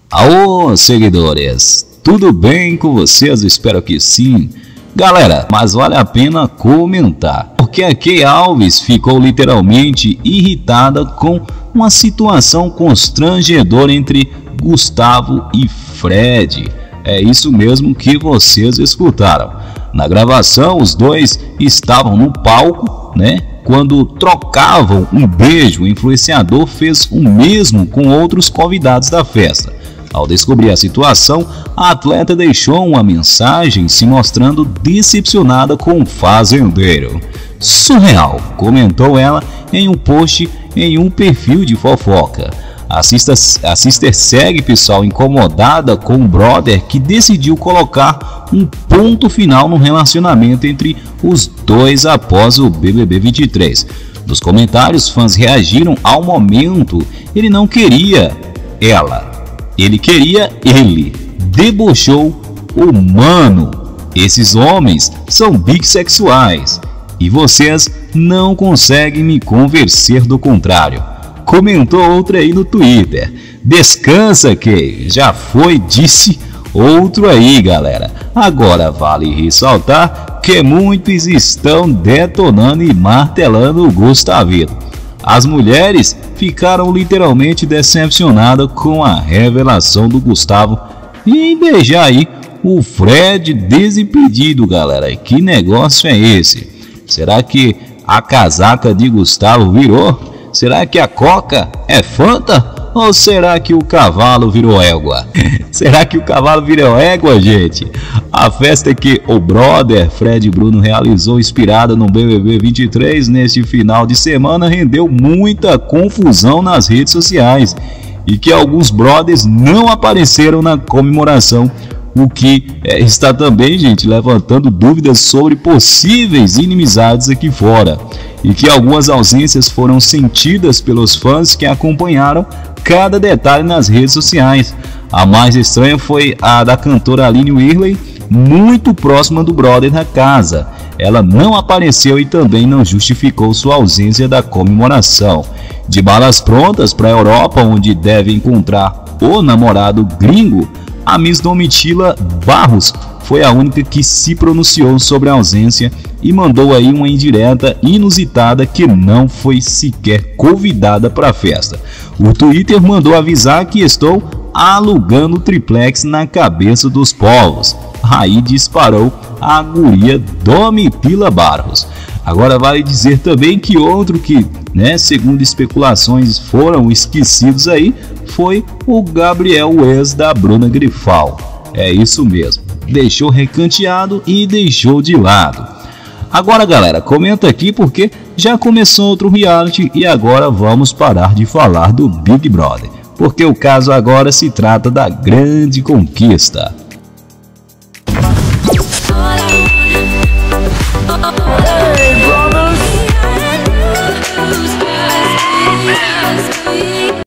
Alô, seguidores, tudo bem com vocês? Espero que sim. Galera, mas vale a pena comentar, porque a Kay Alves ficou literalmente irritada com uma situação constrangedora entre Gustavo e Fred. É isso mesmo que vocês escutaram. Na gravação, os dois estavam no palco, né? Quando trocavam um beijo, o influenciador fez o mesmo com outros convidados da festa. Ao descobrir a situação, a atleta deixou uma mensagem se mostrando decepcionada com o fazendeiro. Surreal, comentou ela em um post em um perfil de fofoca. A sister segue, pessoal, incomodada com o brother que decidiu colocar um ponto final no relacionamento entre os dois após o BBB 23. Nos comentários, fãs reagiram ao momento. Ele não queria ela. Ele queria ele. Debochou o mano. Esses homens são bissexuais. E vocês não conseguem me convencer do contrário. Comentou outra aí no Twitter. Descansa, Kay. Já foi, disse outro aí, galera. Agora vale ressaltar que muitos estão detonando e martelando o Gustavito. As mulheres ficaram literalmente decepcionadas com a revelação do Gustavo em beijar aí o Fred desimpedido, galera. Que negócio é esse? Será que a casaca de Gustavo virou? Será que a Coca é Fanta? Ou será que o cavalo virou égua? Será que o cavalo virou égua, gente? A festa que o brother Fred Bruno realizou inspirada no BBB 23 neste final de semana rendeu muita confusão nas redes sociais e que alguns brothers não apareceram na comemoração, o que está também, gente, levantando dúvidas sobre possíveis inimizades aqui fora, e que algumas ausências foram sentidas pelos fãs que acompanharam cada detalhe nas redes sociais. A mais estranha foi a da cantora Aline Whirley, muito próxima do brother na casa. Ela não apareceu e também não justificou sua ausência da comemoração. De balas prontas para a Europa, onde deve encontrar o namorado gringo, a Miss Domitila Barros foi a única que se pronunciou sobre a ausência e mandou aí uma indireta inusitada que não foi sequer convidada para a festa. O Twitter mandou avisar que estou alugando triplex na cabeça dos povos. Aí disparou a guria Domitila Barros. Agora vale dizer também que outro que, segundo especulações, foram esquecidos aí foi o Gabriel, o ex da Bruna Grifal. É isso mesmo, deixou recanteado e deixou de lado. Agora, galera, comenta aqui porque já começou outro reality e agora vamos parar de falar do Big Brother, porque o caso agora se trata da grande conquista.